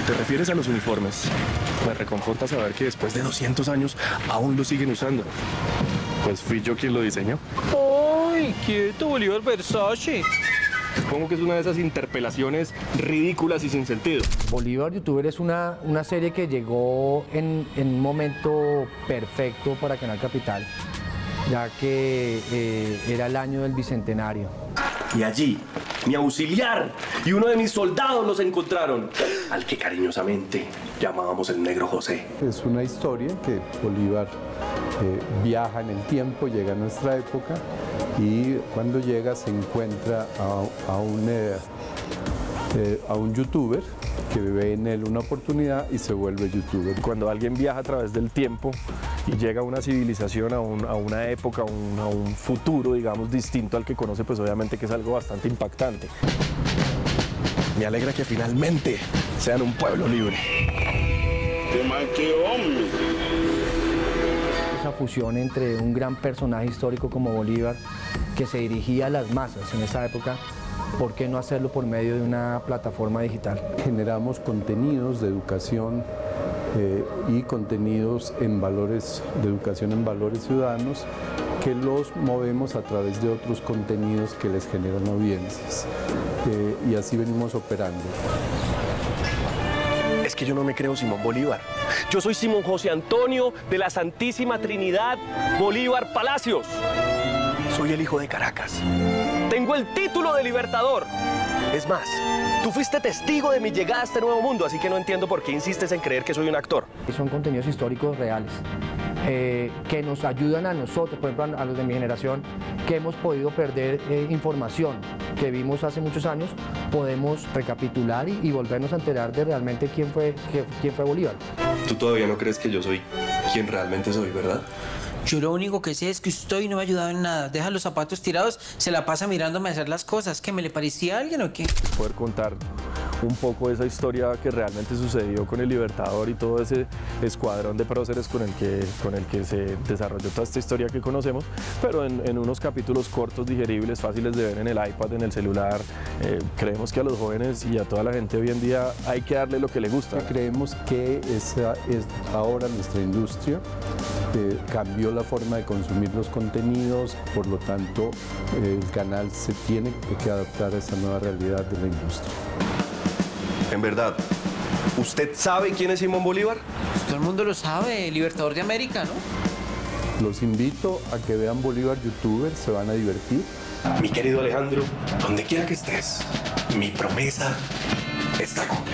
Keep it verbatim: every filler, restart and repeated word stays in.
¿Te refieres a los uniformes? Me reconforta saber que después de doscientos años aún lo siguen usando. Pues fui yo quien lo diseñó. ¡Ay, quieto, Bolívar Versace! Supongo que es una de esas interpelaciones ridículas y sin sentido. Bolívar Youtuber es una, una serie que llegó en, en un momento perfecto para Canal Capital, ya que eh, era el año del bicentenario. Y allí, mi auxiliar y uno de mis soldados los encontraron, al que cariñosamente llamábamos el Negro José. Es una historia que Bolívar eh, viaja en el tiempo, llega a nuestra época y cuando llega se encuentra a, a, un, eh, eh, a un youtuber que ve en él una oportunidad y se vuelve youtuber. Cuando alguien viaja a través del tiempo y llega a una civilización, a, un, a una época, a un, a un futuro, digamos, distinto al que conoce, pues obviamente que es algo bastante impactante. Me alegra que finalmente sean un pueblo libre. ¡Qué hombre! Esa fusión entre un gran personaje histórico como Bolívar, que se dirigía a las masas en esa época, ¿por qué no hacerlo por medio de una plataforma digital? Generamos contenidos de educación eh, y contenidos en valores, de educación en valores ciudadanos, que los movemos a través de otros contenidos que les generan audiencias. Eh, y así venimos operando. Es que yo no me creo Simón Bolívar. Yo soy Simón José Antonio de la Santísima Trinidad Bolívar Palacios. Soy el hijo de Caracas. Tengo el título de libertador. Es más, tú fuiste testigo de mi llegada a este nuevo mundo, así que no entiendo por qué insistes en creer que soy un actor. Son contenidos históricos reales, eh, que nos ayudan a nosotros, por ejemplo, a los de mi generación, que hemos podido perder eh, información que vimos hace muchos años, podemos recapitular y, y volvernos a enterar de realmente quién fue, qué, quién fue Bolívar. Tú todavía no crees que yo soy quien realmente soy, ¿verdad? Yo lo único que sé es que usted hoy no me ha ayudado en nada. Deja los zapatos tirados, se la pasa mirándome hacer las cosas. ¿Qué, me le parecía a alguien o qué? Poder contar un poco de esa historia que realmente sucedió con el Libertador y todo ese escuadrón de próceres con el que, con el que se desarrolló toda esta historia que conocemos, pero en, en unos capítulos cortos, digeribles, fáciles de ver en el iPad, en el celular. Eh, creemos que a los jóvenes y a toda la gente hoy en día hay que darle lo que le gusta. Creemos que esa es ahora nuestra industria. Eh, cambió la forma de consumir los contenidos, por lo tanto eh, el canal se tiene que adaptar a esa nueva realidad de la industria. En verdad, ¿usted sabe quién es Simón Bolívar? Pues todo el mundo lo sabe, el libertador de América, ¿no? Los invito a que vean Bolívar Youtuber, se van a divertir. Mi querido Alejandro, donde quiera que estés, mi promesa está cumplida.